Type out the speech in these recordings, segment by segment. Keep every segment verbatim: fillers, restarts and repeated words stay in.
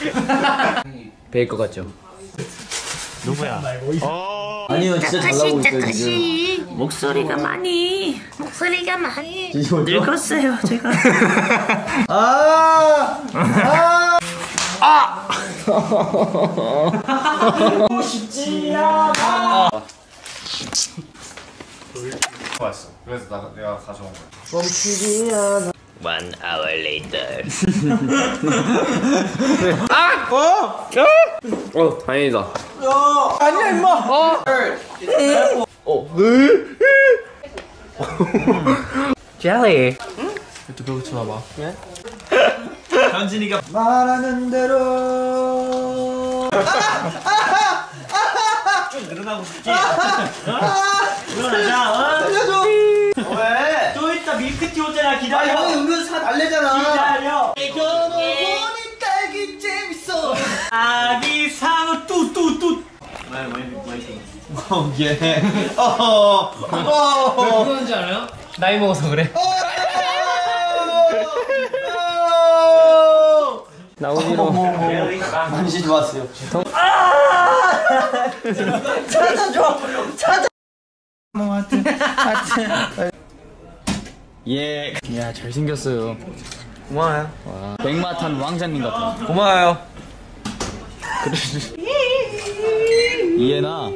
배일 것 같죠? 누구야? 어... 아니요, 진짜 잘 나오고 있어요 지금. 목소리가 많이 목소리가 많이 늙었어요 제가. 아! 아! 아! 보고 싶지 않아. 좋았어. 그래서 나, 내가 가져온 거야. 멈추지 않아. One hour later. 아! 어! 어! 어, 다행이다. 어! 아니야, 임마! 어! 어! 젤리. 응? 또 배고 쳐놔봐. 왜? 현진이가 말하는 대로. 좀 늘어나고 싶지? 일어나자, 어? 살려줘! 왜? 또 이따 밀크티 오잖아, 기다려. 아, 형이 음료수 사 달래잖아. 기다려. 겨누보니 딸기 재밌어. 아기 상어 뚜뚜뚜. 말 많이 많이. 어, 예. 어. 어. 왜 그러는지 알아요? 나이 먹어서 그래. 나오기로 만지지 마세요. 찾아줘. 찾아. 하트. 하트. 예. 야, 잘생겼어요. 고마워요. 와. 백마탄 왕자님 같아. 고마워요. 그래. 이해나.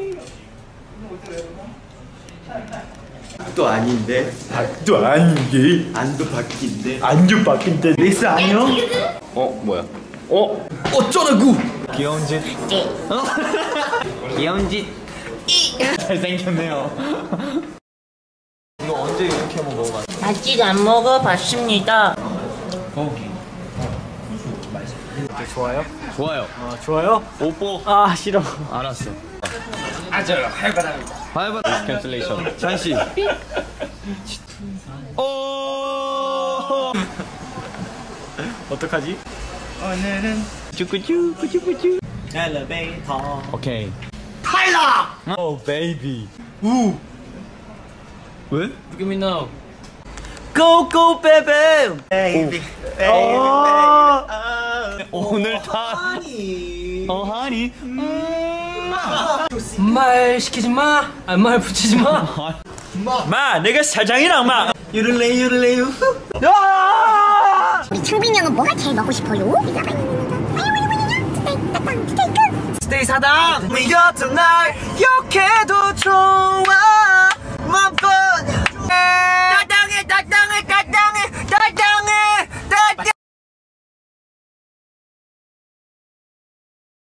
또 아닌데. 또 아닌데. 안도 바뀐데. 안도 바뀐데. 레이스 아니요? 어, 뭐야? 어? 어쩌라고? 귀여운 짓. 어? 귀여운 짓. 잘생겼네요. 이거 언제 이렇게 한번 먹어봤어? 아직 안 먹어봤습니다. 좋아요? 좋아요. 아, 좋아요? 오뽀. 아, 싫어. 알았어. 아저 활발합니다. 하이바 캔슬레이션. 찬씨. 오. 어떡하지? 오늘은 쭈꾸쭈꾸쭈꾸쭈. 엘리베이터. 오케이. 탈락! 오, 베이비. 우! 왜? Look at me now. Go, go, baby! 베이비. 베이비. 오늘 다. 어, 하니. 말 시키지 마. 아, 말 붙이지 마. 마, 내가 사장이랑 마. 유를레, 유를레, 유. 우리 창빈이 형은 뭐가 제일 먹고 싶어요? 스테이 사당. 우리 곁은 날 욕해도 좋아. 맘껏. 따당해, 따당해, 따당.